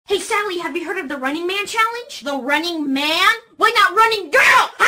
Hey, Sally, have you heard of the Running Man Challenge? The Running Man? Why not Running Girl?